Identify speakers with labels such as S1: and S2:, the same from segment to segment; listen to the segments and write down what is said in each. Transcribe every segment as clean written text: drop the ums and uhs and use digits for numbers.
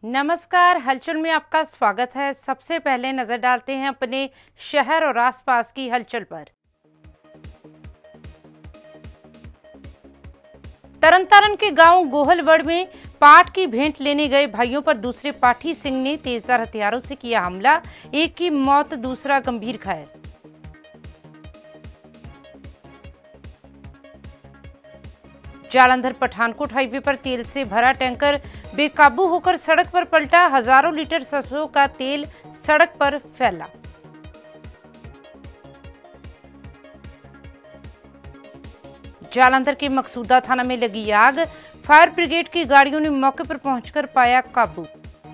S1: नमस्कार, हलचल में आपका स्वागत है। सबसे पहले नजर डालते हैं अपने शहर और आसपास की हलचल पर। तरनतारन के गांव गोहलवड़ में पाठ की भेंट लेने गए भाइयों पर दूसरे पाठी सिंह ने तेजधार हथियारों से किया हमला। एक की मौत, दूसरा गंभीर घायल। जालंधर पठानकोट हाईवे पर तेल से भरा टैंकर बेकाबू होकर सड़क पर पलटा। हजारों लीटर सरसों का तेल सड़क पर फैला। जालंधर के मकसूदा थाना में लगी आग। फायर ब्रिगेड की गाड़ियों ने मौके पर पहुंचकर पाया काबू।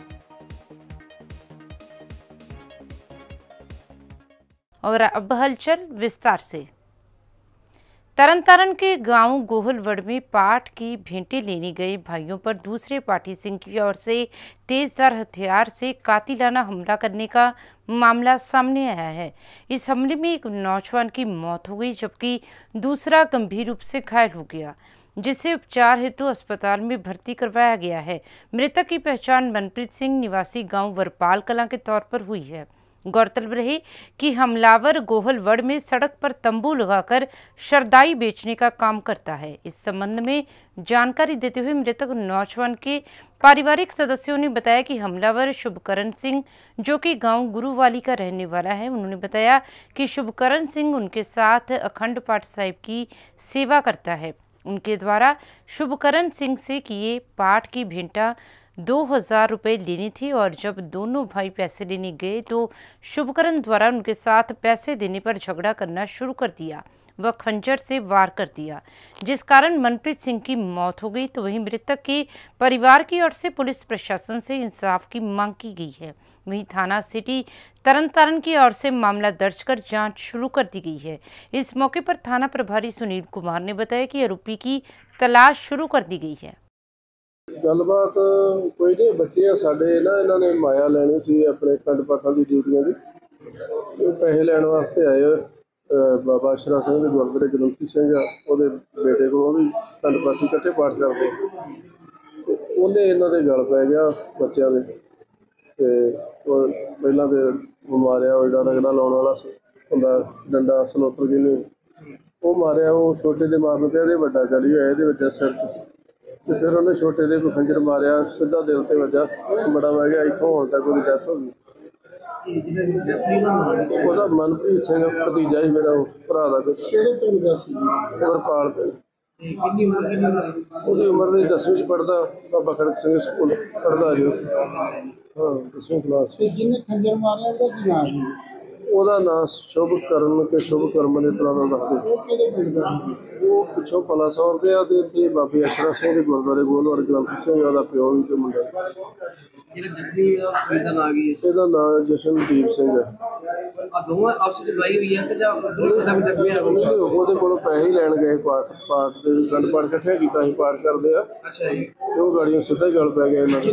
S1: और अब हलचल विस्तार से। तरनतारन के गांव गोहलवड़ में पाठ की भेंटें लेने गए भाइयों पर दूसरे पाठी सिंह की ओर से तेजधार हथियार से कातिलाना हमला करने का मामला सामने आया है। इस हमले में एक नौजवान की मौत हो गई जबकि दूसरा गंभीर रूप से घायल हो गया, जिसे उपचार हेतु अस्पताल में भर्ती करवाया गया है। मृतक की पहचान मनप्रीत सिंह निवासी गांव वरपाल कलां के तौर पर हुई है। गौरतलब रहे कि हमलावर गोहलवड़ में सड़क पर तंबू लगाकर शरदाई बेचने का काम करता है। इस संबंध में जानकारी देते हुए मृतक नौजवान के पारिवारिक सदस्यों ने बताया कि हमलावर शुभकरण सिंह, जो कि गांव गुरुवाली का रहने वाला है, उन्होंने बताया कि शुभकरण सिंह उनके साथ अखंड पाठ साहिब की सेवा करता है। उनके द्वारा शुभकरण सिंह से किए पाठ की भेंटा 2000 रुपये लेनी थी और जब दोनों भाई पैसे लेने गए तो शुभकरण द्वारा उनके साथ पैसे देने पर झगड़ा करना शुरू कर दिया। वह खंजर से वार कर दिया, जिस कारण मनप्रीत सिंह की मौत हो गई। तो वहीं मृतक के परिवार की ओर से पुलिस प्रशासन से इंसाफ की मांग की गई है। वहीं थाना सिटी तरनतारन की ओर से मामला दर्ज कर जांच शुरू कर दी गई है। इस मौके पर थाना प्रभारी सुनील कुमार ने बताया कि आरोपी की तलाश शुरू कर दी गई है।
S2: गलबात कोई नहीं, बच्चे साढ़े ना इन्होंने माया लैनी सी अपने खंड पाठां की ड्यूटियां की पैसे लैन वास्ते आए। बाबा आशरा सिंह के गुरद्वारे ग्रंथी सिंह ਉਹਦੇ बेटे को भी खंड पाठी इकट्ठे पाठ करते तो उन्हें इन्हों के गल पै गया बच्चों के। पहला तो मारिया एडा रगड़ा लाने वाला होंदा डंडा सलोतर की नहीं वो मारिया, वो छोटे के मारन पे वड्डा गली होया ये सिर च। तो फिर उन्हें छोटे दे को खंजर मारिया, सीधा दिल से वजा, बड़ा वह गया। इतों होने तक वो डैथ हो गई। मनप्रीत सिंह भतीजा ही मेरा भरा का वरपाल पे। उम्र नहीं 10वीं पढ़ता, बाबा खड़क सिंह स्कूल पढ़ता जो। हाँ 10वीं क्लास। ਉਹਦਾ ਨਾਂ ਸ਼ੁਭਕਰਨ ਕੇ ਸ਼ੁਭਕਰਮ ਦੇ ਤਰ੍ਹਾਂ ਦਾ ਦੱਸਦੇ। ਉਹ ਪਿੱਛੋਂ ਪਲਾ ਸੌਰ ਦੇ ਆ ਤੇ ਇੱਥੇ ਬਾਬੇ ਅਸ਼ਰਾ ਸਿੰਘ ਦੇ ਗੁਰਦੁਆਰੇ ਗੋਲਵਰ ਗ੍ਰੰਥੀ ਸਿੰਘ ਉਹਦਾ ਪਿਓ ਵੀ ਤੇ ਮੁੰਡਾ। ਇਹਦਾ ਨਾਂ ਜਸ਼ਨਦੀਪ ਸਿੰਘ ਹੈ। ਉਹਦੇ ਕੋਲੋਂ ਪੈਸੇ ਲੈਣ ਗਏ ਪਾਠ ਦੇ ਗੰਢ ਪਾਠ ਇਕੱਠੇ ਕੀਤਾ ਸੀ, ਪਾਠ ਕਰਦੇ ਆ ਤੇ ਉਹ ਗਾੜੀਆਂ ਸਿੱਧਾ ਗਲ ਪੈ ਗਿਆ ਇਹਨਾਂ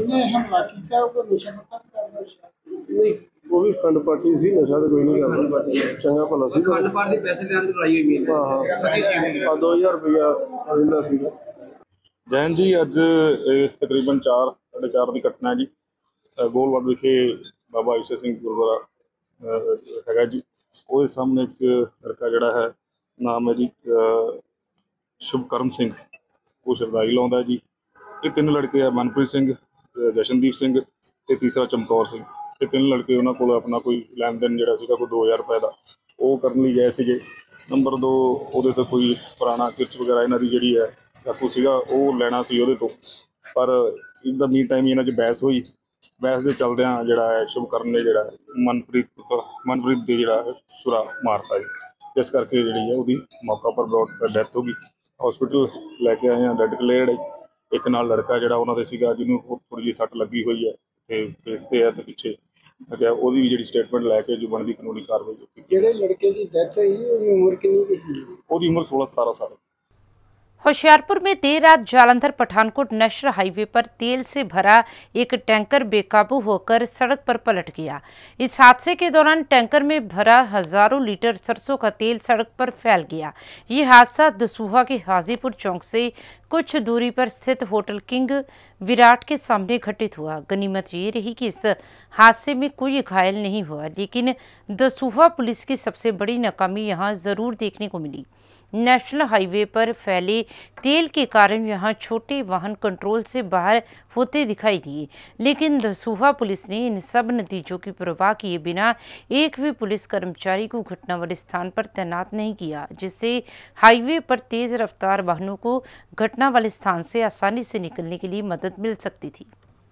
S2: ਨਹੀਂ। वो भी खंड पाठी सी, नशा तो कोई नहीं करता, चंगा भला सी। खंड पाठ दे पैसे लेने तो लाई हुई है। हां 2000 रुपया दिंदा सी।
S3: जैन जी अज तकरीबन 4:30 की घटना है जी। गोलवड़ विखे बाबा ईशा सिंह गुरुद्वारा है जी, वो सामने एक लड़का जड़ा है, नाम है जी शुभकर्म सिंह, वो शरदाई लाउंदा जी। ये 3 लड़के है, मनप्रीत सिंह, जशनदीप सिंह ते तीसरा चमकौर सिंह। ये 3 लड़के उन्होंने को अपना कोई लैन देन जोड़ा कोई 2000 रुपए का वो करने गए थे। नंबर 2 वो तो कोई पुराना किरच वगैरह इन्हों की जी है चाकू सीगा वो लेना सी वो तो, पर इनका मीन टाइम इन्हों बहस हुई। बहस के चलद्या जोड़ा है शुभकरण ने जोड़ा मनप्रीत के जोड़ा सुरा मारता जी, जिस करके जी है वो मौका पर ब्रॉड डैथ हो गई। हॉस्पिटल लैके आए हैं, डेड क्लेयर्ड है। एक नाल लड़का जोड़ा उन्होंने जिन्होंने थोड़ी जी सट लगी हुई है फेसते है तो पिछे अगर वो जी स्टेटमेंट लैके जो बनती कानूनी कार्रवाई।
S2: ਜਿਹੜੇ ਲੜਕੇ ਦੀ ਡੈਥ ਹੋਈ ਉਹਦੀ ਉਮਰ ਕਿੰਨੀ ਸੀ?
S3: ਉਹਦੀ ਉਮਰ 16-17 साल।
S1: होशियारपुर में देर रात जालंधर पठानकोट नेशनल हाईवे पर तेल से भरा एक टैंकर बेकाबू होकर सड़क पर पलट गया। इस हादसे के दौरान टैंकर में भरा हजारों लीटर सरसों का तेल सड़क पर फैल गया। ये हादसा दसूहा के हाजीपुर चौक से कुछ दूरी पर स्थित होटल किंग विराट के सामने घटित हुआ। गनीमत ये रही कि इस हादसे में कोई घायल नहीं हुआ, लेकिन दसूहा पुलिस की सबसे बड़ी नाकामी यहां जरूर देखने को मिली। नेशनल हाईवे पर फैले तेल के कारण यहां छोटे वाहन कंट्रोल से बाहर होते दिखाई दिए, लेकिन दसूहा पुलिस ने इन सब नतीजों की परवाह किए बिना एक भी पुलिस कर्मचारी को घटना वाले स्थान पर तैनात नहीं किया, जिससे हाईवे पर तेज रफ्तार वाहनों को घटना वाले स्थान से आसानी से निकलने के लिए मदद मिल सकती थी।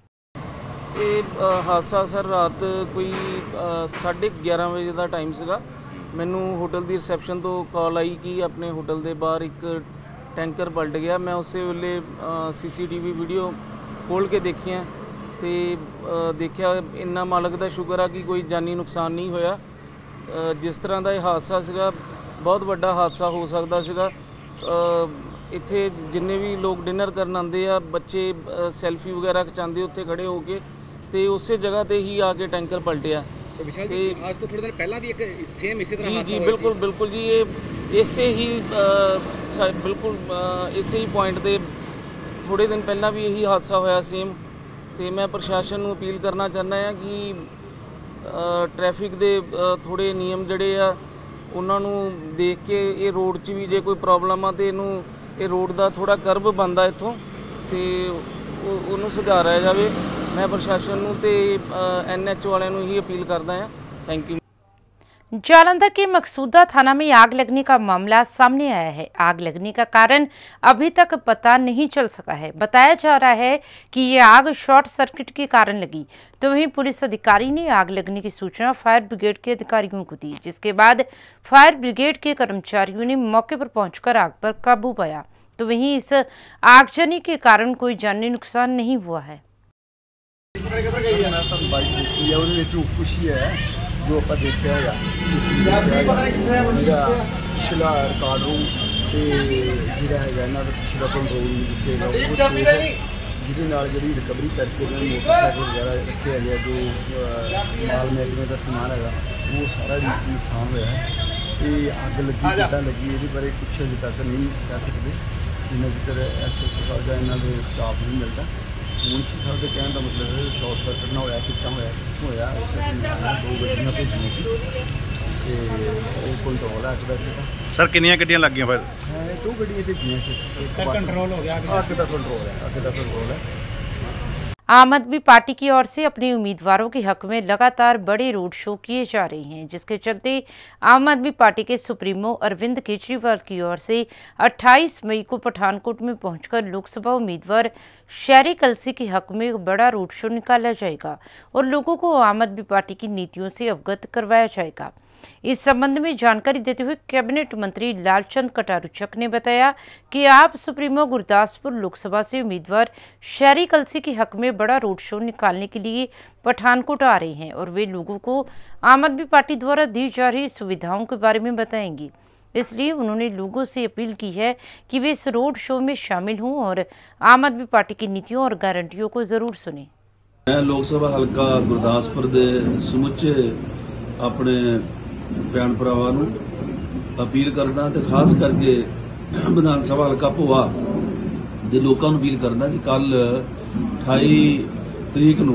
S4: हादसा सर रात कोई 11:30 ਵਜੇ ਦਾ ਟਾਈਮ ਸੀਗਾ। ਮੈਨੂੰ ਹੋਟਲ ਦੀ ਰਿਸੈਪਸ਼ਨ ਤੋਂ ਕਾਲ ਆਈ ਕਿ ਆਪਣੇ ਹੋਟਲ ਦੇ ਬਾਹਰ ਇੱਕ ਟੈਂਕਰ ਪਲਟ ਗਿਆ। ਮੈਂ ਉਸੇ ਵੇਲੇ CCTV ਵੀਡੀਓ ਖੋਲ੍ਹ ਕੇ ਦੇਖੀਆਂ ਤੇ ਦੇਖਿਆ ਇੰਨਾ ਮਾਲਕ ਦਾ ਸ਼ੁਕਰ ਆ ਕਿ ਕੋਈ ਜਾਨੀ ਨੁਕਸਾਨ ਨਹੀਂ ਹੋਇਆ। ਜਿਸ ਤਰ੍ਹਾਂ ਦਾ ਇਹ ਹਾਦਸਾ ਸੀਗਾ ਬਹੁਤ ਵੱਡਾ ਹਾਦਸਾ ਹੋ ਸਕਦਾ ਸੀਗਾ। ਇੱਥੇ ਜਿੰਨੇ ਵੀ ਲੋਕ ਡਿਨਰ ਕਰਨ ਆਉਂਦੇ ਆ, ਬੱਚੇ ਸੈਲਫੀ ਵਗੈਰਾ ਖਿਚਾਉਂਦੇ ਉੱਥੇ ਖੜੇ ਹੋ ਕੇ, ਤੇ ਉਸੇ ਜਗ੍ਹਾ ਤੇ ਹੀ ਆ ਕੇ ਟੈਂਕਰ ਪਲਟਿਆ।
S5: तो विशाल जी, आज तो थोड़े दिन पहला भी एक सेम इसी तरह
S4: जी बिल्कुल जी, ये इसे ही बिल्कुल इसे ही पॉइंट ते थोड़े दिन पहला भी यही हादसा होया सेम। तो मैं प्रशासन को अपील करना चाहना है कि ट्रैफिक दे थोड़े नियम जड़े आ उन्होंने देख के ये रोड च भी जे कोई प्रॉब्लम आ तो ये रोड का थोड़ा कर्व बनता इतों तो उन्होंने सुधारा जाए। मैं प्रशासन ते NH वाले ही अपील करता है। Thank you.
S1: जालंधर के मकसूदा थाना में आग लगने का मामला सामने आया है। आग लगने का कारण अभी तक पता नहीं चल सका है। बताया जा रहा है कि ये आग शॉर्ट सर्किट के कारण लगी। तो वहीं पुलिस अधिकारी ने आग लगने की सूचना फायर ब्रिगेड के अधिकारियों को दी, जिसके बाद फायर ब्रिगेड के कर्मचारियों ने मौके पर पहुंचकर आग पर काबू पाया। तो वहीं इस आगजनी के कारण कोई जानी नुकसान नहीं हुआ है।
S6: खुशी है जो आप देखा है पिछला रिकॉर्ड रूम जो पिछला कंट्रोल रूम जिथे जिहदे जी रिकवरी करके मोटरसाइकिल वगैरह रखे है, जो माल महकमे का समान है वो सारा नुकसान होया है। ये अग लगी कितना लगी ये बारे कुछ अजे तक नहीं कह सकते, जिन्ना चिर SHO साहब का इन्होंने स्टाफ नहीं मिलता। मुंशी साहब के कहने का मतलब है शॉर्ट सर्किट ना होया कितना होया कितों होया। 2 गड्डियां भेजियां सी ते कंट्रोल है वैसे तो
S5: सर कितनी गड्डियां लग गई फिर?
S6: 2 गड्डियां भेजियां सी सर, कंट्रोल हो गया, अग का कंट्रोल है।
S1: आम आदमी पार्टी की ओर से अपने उम्मीदवारों के हक में लगातार बड़े रोड शो किए जा रहे हैं, जिसके चलते आम आदमी पार्टी के सुप्रीमो अरविंद केजरीवाल की ओर से 28 मई को पठानकोट में पहुंचकर लोकसभा उम्मीदवार शहरी कलसी के हक में बड़ा रोड शो निकाला जाएगा और लोगों को आम आदमी पार्टी की नीतियों से अवगत करवाया जाएगा। इस संबंध में जानकारी देते हुए कैबिनेट मंत्री लालचंद कटारुचक ने बताया कि आप सुप्रीमो गुरदासपुर लोकसभा से उम्मीदवार शहरी कलसी के हक में बड़ा रोड शो निकालने के लिए पठानकोट आ रहे हैं और वे लोगों को आम आदमी पार्टी द्वारा दी जा रही सुविधाओं के बारे में बताएंगी। इसलिए उन्होंने लोगों से अपील की है कि वे इस रोड शो में शामिल हों और आम आदमी पार्टी की नीतियों और गारंटियों को जरूर सुने।
S7: मैं लोकसभा हल्का गुरदासपुर के समुचे अपने भैन भरावां नूं अपील करदा ते खास करके विधान सभा हल्का भोआ दे लोकां नूं अपील करदा कि कल 28 तरीक नूं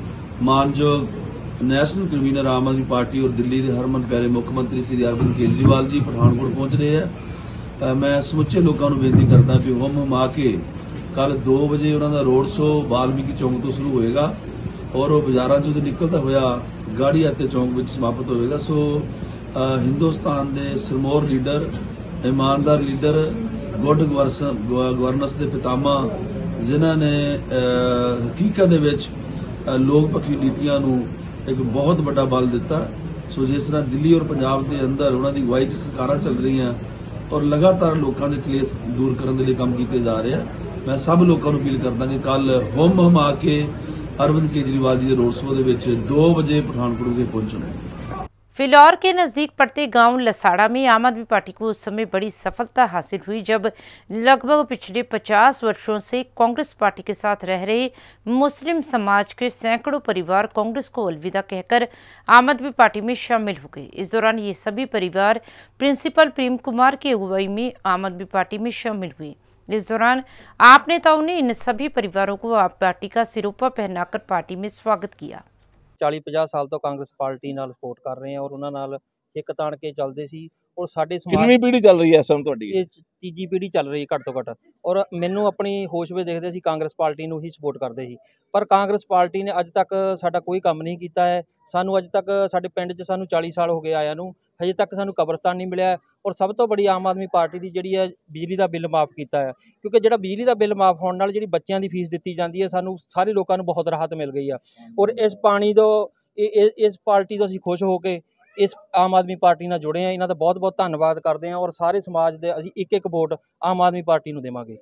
S7: मानयोग नैशनल कन्वीनर आम आदमी पार्टी और दिल्ली के हरमन प्यारे मुख्यमंत्री श्री अरविंद केजरीवाल जी पठानकोट पहुंच रहे हैं। मैं समुचे लोगों को बेनती करदा कि हुम हुमा के कल 2 बजे उन्होंने रोड शो वाल्मीकि चौक तो शुरू होएगा और वो बाजारों चों निकलता होया गाड़ी आते चौक में समाप्त होएगा। सो हिंदुस्तान के सिरमौर लीडर, ईमानदार लीडर, गुड गवर्नेंस के पितामा जिन्हों ने हकीकत दे विच लोकपक्षी नीतियां नूं एक बहुत बड़ा बल दिता। सो जिस तरह दिल्ली और पंजाब के अंदर उन्होंने अगवाई च सरकारां चल रही हैं और लगातार लोगों के कलेश दूर करने के लिए काम किए जा रहे हैं। मैं सब लोगों को अपील करता कि कल हुम हुमा के अरविंद केजरीवाल जी के रोड शो के 2 बजे पठानकोट के पहुंचना।
S1: फिलौर के नज़दीक पड़ते गांव लसाड़ा में आम आदमी पार्टी को उस समय बड़ी सफलता हासिल हुई जब लगभग पिछले 50 वर्षों से कांग्रेस पार्टी के साथ रह रहे मुस्लिम समाज के सैकड़ों परिवार कांग्रेस को अलविदा कहकर आम आदमी पार्टी में शामिल हो गए। इस दौरान ये सभी परिवार प्रिंसिपल प्रेम कुमार की अगुवाई में आम आदमी पार्टी में शामिल हुए। इस दौरान आप नेताओं ने इन सभी परिवारों को आप पार्टी का सिरोपा पहनाकर पार्टी में स्वागत किया।
S8: 40-50 साल ਤੋਂ ਕਾਂਗਰਸ ਪਾਰਟੀ ਨਾਲ ਸਪੋਰਟ ਕਰ ਰਹੇ ਹਾਂ ਔਰ ਉਹਨਾਂ ਨਾਲ ਇੱਕ ਤਾਣ ਕੇ ਚੱਲਦੇ ਸੀ ਔਰ ਸਾਡੇ ਸਮਾਜ
S7: ਕਿੰਨੀ ਪੀੜ੍ਹੀ ਚੱਲ ਰਹੀ ਹੈ ਇਸ ਸਮੇਂ ਤੁਹਾਡੀ?
S8: ਇਹ ਤੀਜੀ ਪੀੜ੍ਹੀ ਚੱਲ ਰਹੀ ਘੱਟ ਤੋਂ ਘੱਟ ਔਰ ਮੈਨੂੰ ਆਪਣੀ ਹੋਸ਼ ਵਿੱਚ ਦੇਖਦੇ ਸੀ ਕਾਂਗਰਸ ਪਾਰਟੀ ਨੂੰ ਹੀ ਸਪੋਰਟ ਕਰਦੇ ਸੀ ਪਰ ਕਾਂਗਰਸ ਪਾਰਟੀ ਨੇ ਅੱਜ ਤੱਕ ਸਾਡਾ ਕੋਈ ਕੰਮ ਨਹੀਂ ਕੀਤਾ ਹੈ। ਸਾਨੂੰ ਅੱਜ ਤੱਕ ਸਾਡੇ ਪਿੰਡ 'ਚ ਸਾਨੂੰ 40 ਸਾਲ ਹੋ ਗਏ ਆਇਆਂ ਨੂੰ, ਹਜੇ ਤੱਕ ਸਾਨੂੰ ਕਬਰਸਤਾਨ ਨਹੀਂ ਮਿਲਿਆ ਔਰ ਸਭ ਤੋਂ ਬੜੀ ਆਮ ਆਦਮੀ ਪਾਰਟੀ ਦੀ ਜਿਹੜੀ ਹੈ ਬਿਜਲੀ ਦਾ ਬਿੱਲ ਮਾਫ ਕੀਤਾ ਹੈ ਕਿਉਂਕਿ ਜਿਹੜਾ ਬਿਜਲੀ ਦਾ ਬਿੱਲ ਮਾਫ ਹੋਣ ਨਾਲ ਜਿਹੜੀ ਬੱਚਿਆਂ ਦੀ ਫੀਸ ਦਿੱਤੀ ਜਾਂਦੀ ਹੈ ਸਾਨੂੰ ਸਾਰੇ ਲੋਕਾਂ ਨੂੰ ਬਹੁਤ ਰਾਹਤ ਮਿਲ ਗਈ ਆ ਔਰ ਇਸ ਪਾਣੀ ਤੋਂ ਇਸ ਪਾਰਟੀ ਤੋਂ ਅਸੀਂ ਖੁਸ਼ ਹੋ ਕੇ ਇਸ ਆਮ ਆਦਮੀ ਪਾਰਟੀ ਨਾਲ ਜੁੜੇ ਹਾਂ। ਇਹਨਾਂ ਦਾ ਬਹੁਤ ਬਹੁਤ ਧੰਨਵਾਦ ਕਰਦੇ ਹਾਂ ਔਰ ਸਾਰੇ ਸਮਾਜ ਦੇ ਅਸੀਂ ਇੱਕ ਇੱਕ ਵੋਟ ਆਮ ਆਦਮੀ ਪਾਰਟੀ ਨੂੰ ਦੇਵਾਂਗੇ।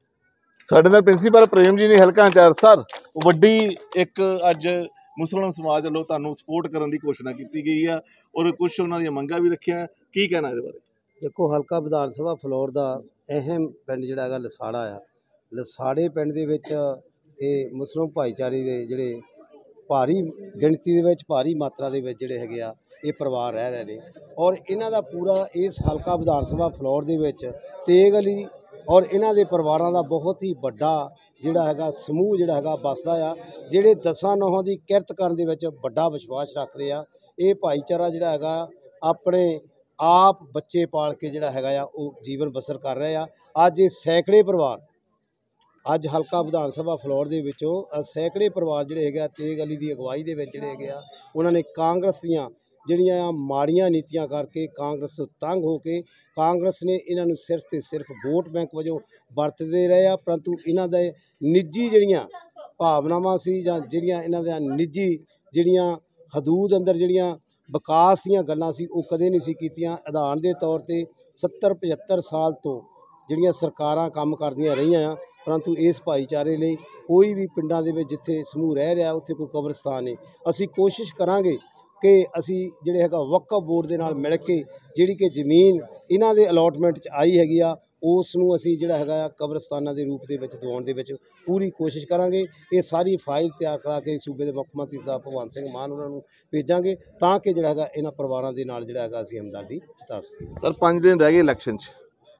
S7: ਸਾਡੇ ਨਾਲ ਪ੍ਰਿੰਸੀਪਲ ਪ੍ਰੇਮ ਜੀ ਨੇ ਹਲਕਾ ਇੰਚਾਰਜ ਸਰ, ਵੱਡੀ ਇੱਕ ਅੱਜ ਮੁਸਲਮਾਨ ਸਮਾਜ ਵੱਲੋਂ ਤੁਹਾਨੂੰ ਸਪੋਰਟ ਕਰਨ ਦੀ ਘੋਸ਼ਣਾ ਕੀਤੀ ਗਈ ਆ ਔਰ ਕੁਝ ਉਹਨਾਂ ਦੀਆਂ ਮੰਗਾਂ ਵੀ ਰੱਖੀਆਂ, ਕੀ ਕਹਿਣਾ ਇਹਦੇ ਬਾਰੇ?
S6: ਦੇਖੋ, ਹਲਕਾ ਵਿਧਾਨ ਸਭਾ ਫਲੋਰ ਦਾ ਅਹਿਮ ਪਿੰਡ ਜਿਹੜਾ ਹੈਗਾ ਲਸਾੜਾ ਆ। ਲਸਾੜੇ ਪਿੰਡ ਦੇ ਵਿੱਚ ਇਹ ਮੁਸਲਿਮ ਭਾਈਚਾਰੇ ਦੇ ਜਿਹੜੇ ਭਾਰੀ ਗਿਣਤੀ ਦੇ ਵਿੱਚ ਭਾਰੀ ਮਾਤਰਾ ਦੇ ਵਿੱਚ ਜਿਹੜੇ ਹੈਗੇ ਆ ਇਹ ਪਰਿਵਾਰ ਰਹਿ ਰਹੇ ਨੇ ਔਰ ਇਹਨਾਂ ਦਾ ਪੂਰਾ ਇਸ ਹਲਕਾ ਵਿਧਾਨ ਸਭਾ ਫਲੋਰ ਦੇ ਵਿੱਚ ਤੇਗ ਅਲੀ ਔਰ ਇਹਨਾਂ ਦੇ ਪਰਿਵਾਰਾਂ ਦਾ ਬਹੁਤ ਹੀ ਵੱਡਾ ਜਿਹੜਾ ਹੈਗਾ ਸਮੂਹ ਜਿਹੜਾ ਹੈਗਾ ਵੱਸਦਾ ਆ, ਜਿਹੜੇ ਦਸਾਂ ਨੌਹਾਂ ਦੀ ਕਿਰਤ ਕਰਨ ਦੇ ਵਿੱਚ ਵੱਡਾ ਵਿਸ਼ਵਾਸ ਰੱਖਦੇ ਆ। ਇਹ ਭਾਈਚਾਰਾ ਜਿਹੜਾ ਹੈਗਾ ਆਪਣੇ ਆਪ ਬੱਚੇ ਪਾਲ ਕੇ ਜਿਹੜਾ ਹੈਗਾ ਆ ਉਹ ਜੀਵਨ ਬਸਰ ਕਰ ਰਹੇ ਆ। ਅੱਜ ਇਹ ਸੈਂਕੜੇ ਪਰਿਵਾਰ ਅੱਜ ਹਲਕਾ ਵਿਧਾਨ ਸਭਾ ਫਲੋਰ ਦੇ ਵਿੱਚੋਂ ਸੈਂਕੜੇ ਪਰਿਵਾਰ ਜਿਹੜੇ ਹੈਗੇ ਆ ਤੇਗ ਅਲੀ ਦੀ ਅਗਵਾਈ ਦੇ ਵਿੱਚ ਜਿਹੜੇ ਹੈਗੇ ਆ ਉਹਨਾਂ ਨੇ ਕਾਂਗਰਸ ਦੀਆਂ ਜਿਹੜੀਆਂ ਮਾੜੀਆਂ ਨੀਤੀਆਂ ਕਰਕੇ ਕਾਂਗਰਸ ਤੋਂ ਤੰਗ ਹੋ ਕੇ ਕਾਂਗਰਸ ਨੇ ਇਹਨਾਂ ਨੂੰ ਸਿਰਫ ਤੇ ਸਿਰਫ ਵੋਟ ਬੈਂਕ ਵਜੋਂ ਵਰਤਦੇ ਰਹੇ ਆ, ਪਰੰਤੂ ਇਹਨਾਂ ਦੇ ਨਿੱਜੀ ਜਿਹੜੀਆਂ ਭਾਵਨਾਵਾਂ ਸੀ ਜਾਂ ਜਿਹੜੀਆਂ ਇਹਨਾਂ ਦੀਆਂ ਨਿੱਜੀ ਜਿਹੜੀਆਂ ਹਦੂਦ ਅੰਦਰ ਜਿਹੜੀਆਂ ਵਿਕਾਸ ਦੀਆਂ ਗੱਲਾਂ ਸੀ ਉਹ ਕਦੇ ਨਹੀਂ ਸੀ ਕੀਤੀਆਂ। ਉਦਾਹਰਨ ਦੇ ਤੌਰ ਤੇ 70-75 ਸਾਲ ਤੋਂ ਜਿਹੜੀਆਂ ਸਰਕਾਰਾਂ ਕੰਮ ਕਰਦੀਆਂ ਰਹੀਆਂ ਆ ਪਰੰਤੂ ਇਸ ਭਾਈਚਾਰੇ ਲਈ ਕੋਈ ਵੀ ਪਿੰਡਾਂ ਦੇ ਵਿੱਚ ਜਿੱਥੇ ਸਮੂਹ ਰਹਿ ਰਿਹਾ ਉੱਥੇ ਕੋਈ ਕਬਰਸਤਾਨ ਨਹੀਂ। ਅਸੀਂ ਕੋਸ਼ਿਸ਼ ਕਰਾਂਗੇ ਕਿ ਅਸੀਂ ਜਿਹੜੇ ਹੈਗਾ ਵਕਫ ਬੋਰਡ ਦੇ ਨਾਲ ਮਿਲ ਕੇ ਜਿਹੜੀ ਕਿ ਜ਼ਮੀਨ ਇਹਨਾਂ ਦੇ ਅਲਾਟਮੈਂਟ 'ਚ ਆਈ ਹੈਗੀ ਆ ਉਸ ਨੂੰ ਅਸੀਂ ਜਿਹੜਾ ਹੈਗਾ ਕਬਰਸਤਾਨਾਂ ਦੇ ਰੂਪ ਦੇ ਵਿੱਚ ਦਿਵਾਉਣ ਦੇ ਵਿੱਚ ਪੂਰੀ ਕੋਸ਼ਿਸ਼ ਕਰਾਂਗੇ। ਇਹ ਸਾਰੀ ਫਾਈਲ ਤਿਆਰ ਕਰਾ ਕੇ ਸੂਬੇ ਦੇ ਮੁੱਖ ਮੰਤਰੀ ਸਾਹਿਬ ਭਗਵੰਤ ਸਿੰਘ ਮਾਨ ਉਹਨਾਂ ਨੂੰ ਭੇਜਾਂਗੇ ਤਾਂ ਕਿ ਜਿਹੜਾ ਹੈਗਾ ਇਹਨਾਂ ਪਰਿਵਾਰਾਂ ਦੇ ਨਾਲ ਜਿਹੜਾ ਹੈਗਾ ਅਸੀਂ ਹਮਦਰਦੀ ਜਤਾ ਸਕੀਏ।
S7: ਸਰ 5 ਦਿਨ ਰਹਿ ਗਏ ਇਲੈਕਸ਼ਨ 'ਚ,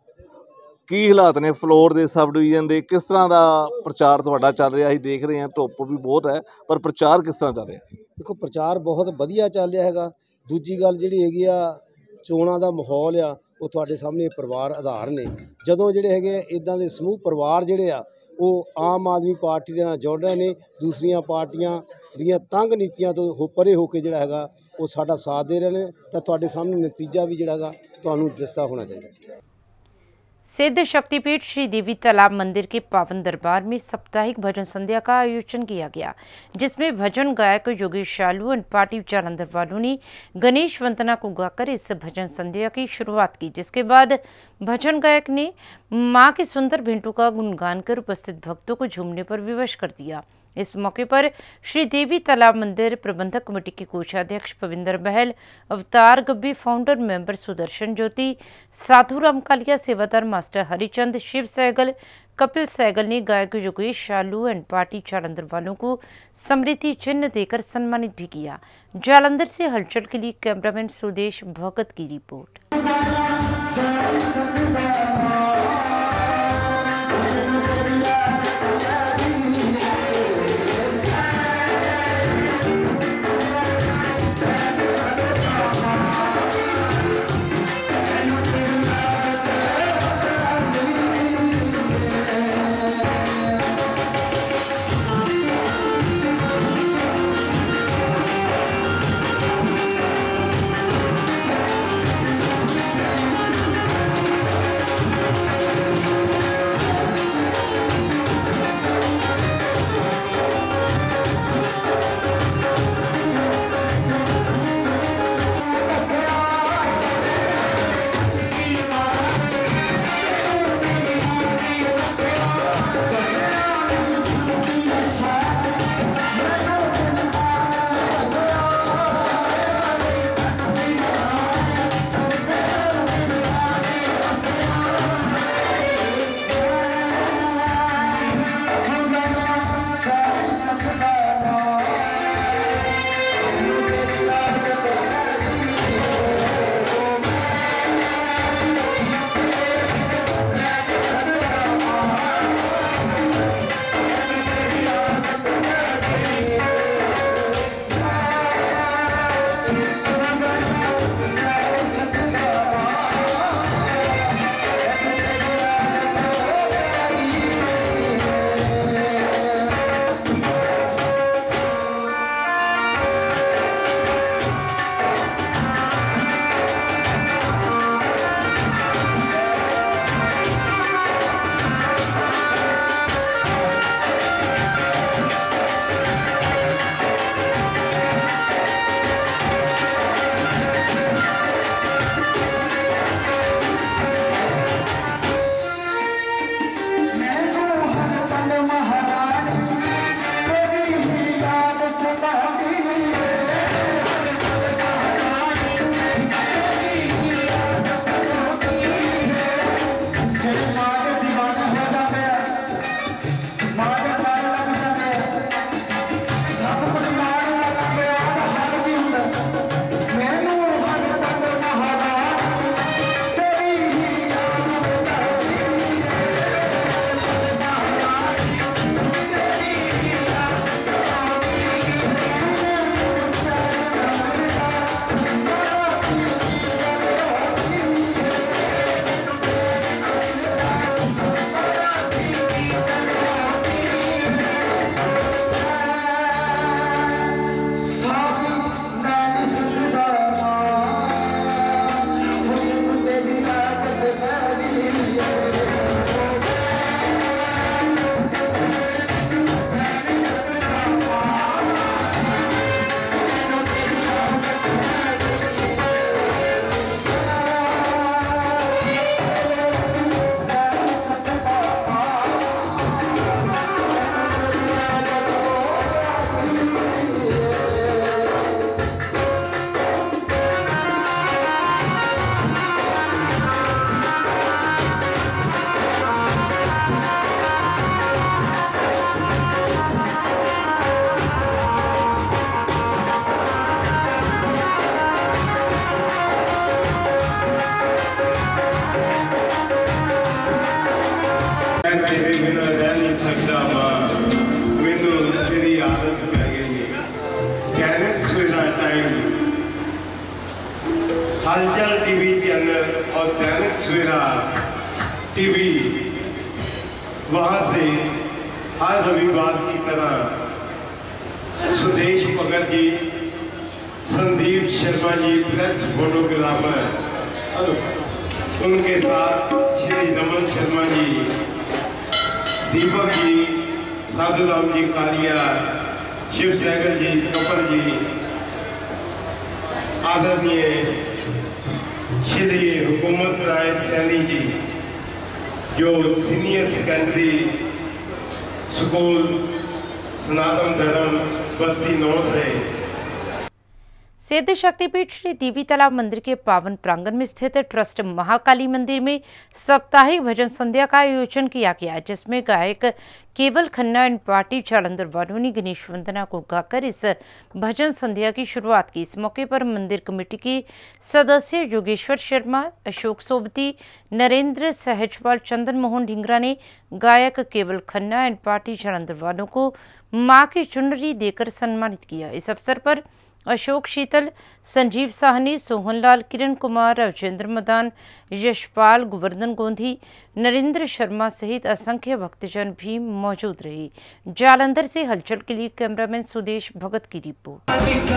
S7: ਕੀ ਹਾਲਾਤ ਨੇ ਫਲੋਰ ਦੇ ਸਬ ਡਿਵੀਜ਼ਨ ਦੇ? ਕਿਸ ਤਰ੍ਹਾਂ ਦਾ ਪ੍ਰਚਾਰ ਤੁਹਾਡਾ ਚੱਲ ਰਿਹਾ? ਅਸੀਂ ਦੇਖ ਰਹੇ ਹਾਂ ਧੁੱਪ ਵੀ ਬਹੁਤ ਹੈ ਪਰ ਪ੍ਰਚਾਰ ਕਿਸ ਤਰ੍ਹਾਂ ਚੱਲ ਰਿਹਾ?
S6: ਦੇਖੋ, ਪ੍ਰਚਾਰ ਬਹੁਤ ਵਧੀਆ ਚੱਲ ਰਿਹਾ ਹੈਗਾ। ਦੂਜੀ ਗੱਲ ਜਿਹੜੀ ਹੈਗੀ ਆ ਚੋਣਾਂ ਦਾ ਮਾਹੌਲ ਆ ਉਹ ਤੁਹਾਡੇ ਸਾਹਮਣੇ ਪਰਿਵਾਰ ਆਧਾਰ ਨੇ। ਜਦੋਂ ਜਿਹੜੇ ਹੈਗੇ ਇੱਦਾਂ ਦੇ ਸਮੂਹ ਪਰਿਵਾਰ ਜਿਹੜੇ ਆ ਉਹ ਆਮ ਆਦਮੀ ਪਾਰਟੀ ਦੇ ਨਾਲ ਜੁੜ ਰਹੇ ਨੇ, ਦੂਸਰੀਆਂ ਪਾਰਟੀਆਂ ਦੀਆਂ ਤੰਗ ਨੀਤੀਆਂ ਤੋਂ ਪਰੇ ਹੋ ਕੇ ਜਿਹੜਾ ਹੈਗਾ ਉਹ ਸਾਡਾ ਸਾਥ ਦੇ ਰਹੇ ਨੇ ਤਾਂ ਤੁਹਾਡੇ ਸਾਹਮਣੇ ਨਤੀਜਾ ਵੀ ਜਿਹੜਾ ਹੈਗਾ ਤੁਹਾਨੂੰ ਦਿਸਦਾ होना चाहिए।
S1: सिद्ध शक्तिपीठ श्री देवी तालाब मंदिर के पावन दरबार में साप्ताहिक भजन संध्या का आयोजन किया गया, जिसमें भजन गायक योगेश शालू एंड पार्टी जालंधर वालों ने गणेश वंदना को गाकर इस भजन संध्या की शुरुआत की, जिसके बाद भजन गायक ने मां की सुंदर भेंटों का गुणगान कर उपस्थित भक्तों को झूमने पर विवश कर दिया। इस मौके पर श्री देवी तालाब मंदिर प्रबंधक कमेटी के कोषाध्यक्ष पविंदर बहल, अवतार गब्बी फाउंडर मेंबर सुदर्शन ज्योति, साधु राम कालिया सेवादार मास्टर हरिचंद, शिव सहगल, कपिल सहगल ने गायक योगेश शालू एंड पार्टी जालंधर वालों को स्मृति चिन्ह देकर सम्मानित भी किया। जालंधर से हलचल के लिए कैमरामैन सुदेश भगत की रिपोर्ट।
S9: सवेरा टीवी, वहाँ से हर रविवार की तरह सुदेश भगत जी, संदीप शर्मा जी प्रेस फोटोग्राफर, उनके साथ श्री नमन शर्मा जी, दीपक जी, साधुराम जी कालिया, शिव सागर जी, कपल जी, आदरणीय श्री हुकूमत राय सैनी जी, जो सीनियर सेकेंडरी स्कूल सनातन धर्म 32 से
S1: सिद्ध शक्तिपीठ श्री देवी तालाब मंदिर के पावन प्रांगण में स्थित ट्रस्ट महाकाली मंदिर में साप्ताहिक भजन संध्या का आयोजन किया गया, जिसमें गायक केवल खन्ना एंड पार्टी जालंधर वालों ने गणेश वंदना को गाकर इस भजन संध्या की शुरुआत की। इस मौके पर मंदिर कमेटी के सदस्य योगेश्वर शर्मा, अशोक सोबती, नरेंद्र सहजपाल, चंदन मोहन ढिंगरा ने गायक केवल खन्ना एंड पार्टी जालंधर वालों को मां की चुनरी देकर सम्मानित किया। इस अवसर पर अशोक शीतल, संजीव साहनी, सोहनलाल, किरण कुमार, राजेंद्र मदान, यशपाल, गोवर्धन गोंधी, नरेंद्र शर्मा सहित असंख्य भक्तजन भी मौजूद रहे। जालंधर से हलचल के लिए कैमरामैन सुदेश भगत की रिपोर्ट।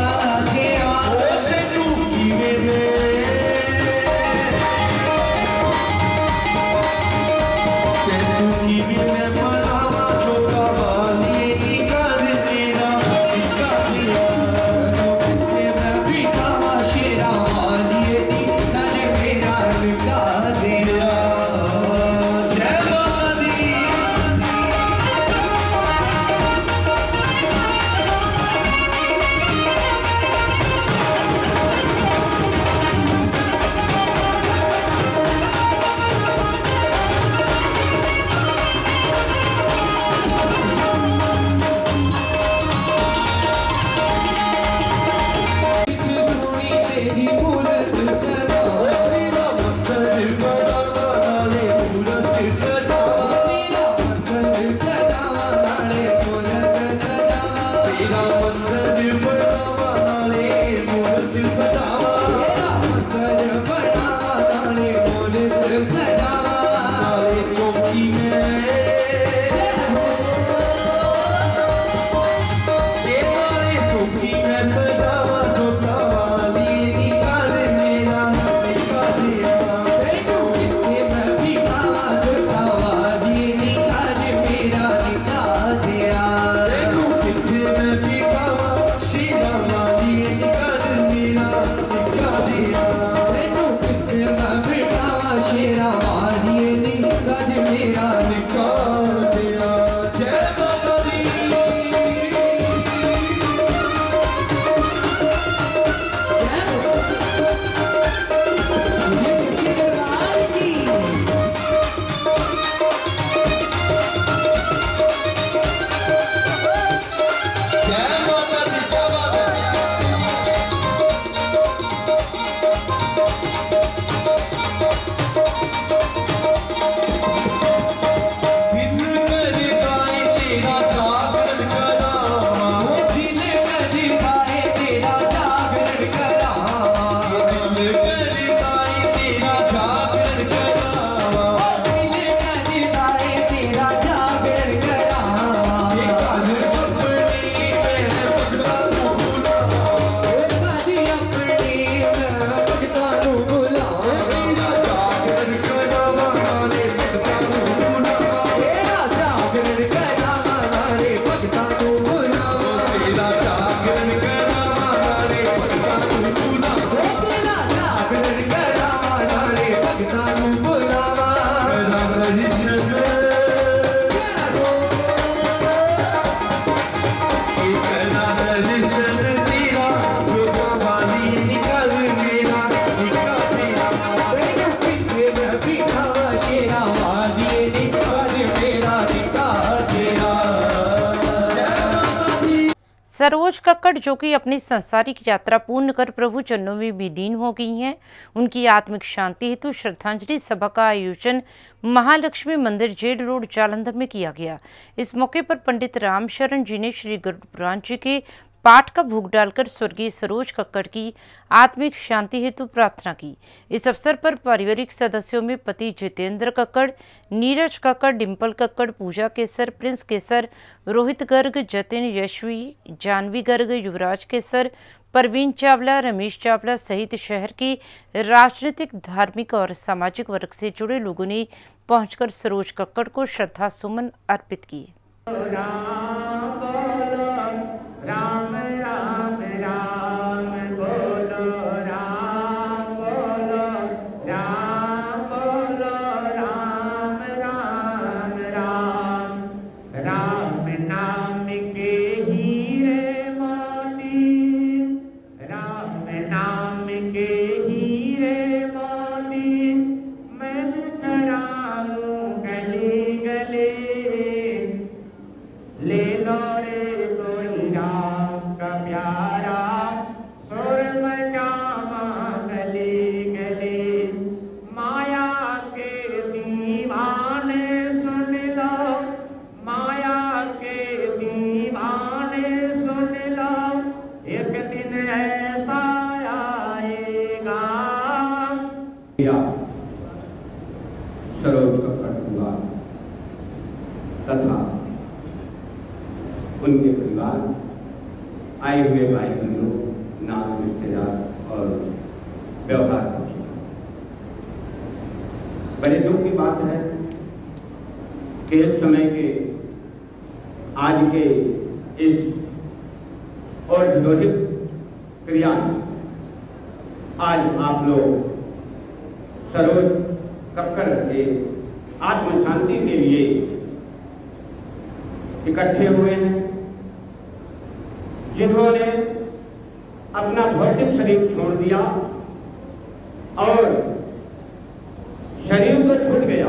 S1: सरोज कक्कड़, जो कि अपनी सांसारिक यात्रा पूर्ण कर प्रभु चरणों में विलीन हो गई हैं, उनकी आत्मिक शांति हेतु श्रद्धांजलि सभा का आयोजन महालक्ष्मी मंदिर, जेल रोड, जालंधर में किया गया। इस मौके पर पंडित रामशरण जी ने श्री गरुड़ पुराण जी के पाठ का भोग डालकर स्वर्गीय सरोज कक्कड़ की आत्मिक शांति हेतु प्रार्थना की। इस अवसर पर पारिवारिक सदस्यों में पति जितेंद्र कक्कड़, नीरज कक्कड़, डिम्पल कक्कड़, पूजा केसर, प्रिंस केसर, रोहित गर्ग, जतिन, यशवी, जानवी गर्ग, युवराज केसर, परवीन चावला, रमेश चावला सहित शहर की राजनीतिक, धार्मिक और सामाजिक वर्ग से जुड़े लोगों ने पहुंचकर सरोज कक्कड़ को श्रद्धा सुमन अर्पित किए।
S10: सरोज कक्कड़ परिवार तथा उनके परिवार, आए हुए भाई बंधु, नाम, रिश्तेदार और व्यवहार। बड़े दुख की बात है कि इस समय के आज के इस और विरोधित क्रिया आज आप लोग सरोज कक्कड़ के आत्म शांति के लिए इकट्ठे हुए हैं, जिन्होंने अपना भौतिक शरीर छोड़ दिया और शरीर तो छूट गया,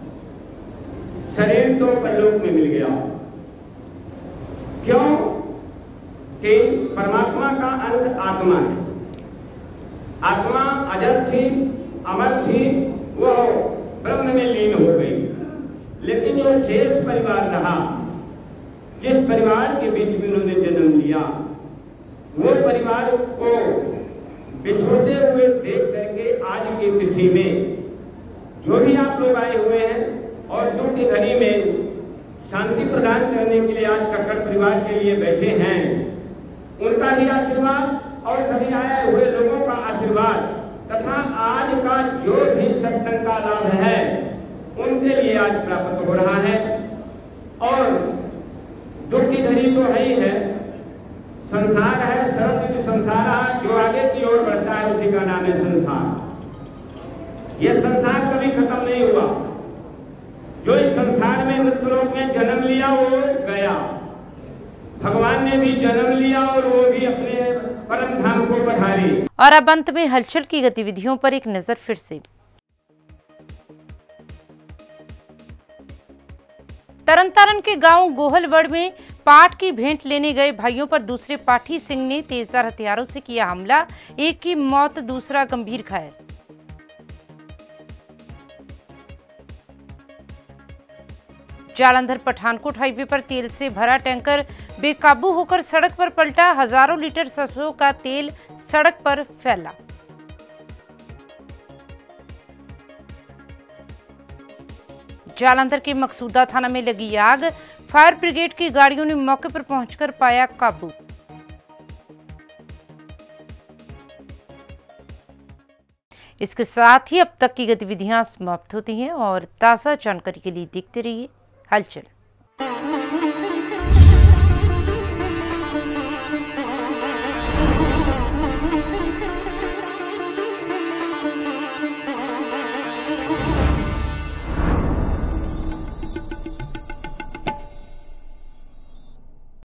S10: शरीर तो परलोक में मिल गया। क्यों? कि परमात्मा का अंश आत्मा है। आत्मा अजर थी, अमर थी, वो ब्रह्म में लीन हो गई। लेकिन जो शेष परिवार रहा, जिस परिवार के बीच में उन्होंने जन्म लिया, वो परिवार को बिछोड़ते हुए देख करके आज की तिथि में जो भी आप लोग आए हुए हैं और दुख की घड़ी में शांति प्रदान करने के लिए आज कक्कड़ परिवार के लिए बैठे हैं, उनका भी आशीर्वाद और सभी आए हुए लोगों का आशीर्वाद तथा आज का जो भी सत्संग का लाभ है उनके लिए आज प्राप्त हो रहा है। और दुख की घड़ी तो है ही है, संसार है, सरल संसार जो आगे की ओर बढ़ता है उसी का नाम है संसार। यह संसार कभी खत्म नहीं हुआ। जो इस संसार में मृत्युलोक में जन्म लिया वो गया, भगवान ने भी जन्म लिया और वो भी अपने परम धाम को पधारी।
S1: और अब अंत में हलचल की गतिविधियों पर एक नजर फिर से। तरनतारन के गांव गोहलवड़ में पाठ की भेंट लेने गए भाइयों पर दूसरे पाठी सिंह ने तेजधार हथियारों से किया हमला, एक की मौत, दूसरा गंभीर घायल। जालंधर पठानकोट हाईवे पर तेल से भरा टैंकर बेकाबू होकर सड़क पर पलटा, हजारों लीटर सरसों का तेल सड़क पर फैला। जालंधर के मकसूदा थाना में लगी आग, फायर ब्रिगेड की गाड़ियों ने मौके पर पहुंचकर पाया काबू। इसके साथ ही अब तक की गतिविधियां समाप्त होती हैं और ताज़ा जानकारी के लिए देखते रहिए हलचल।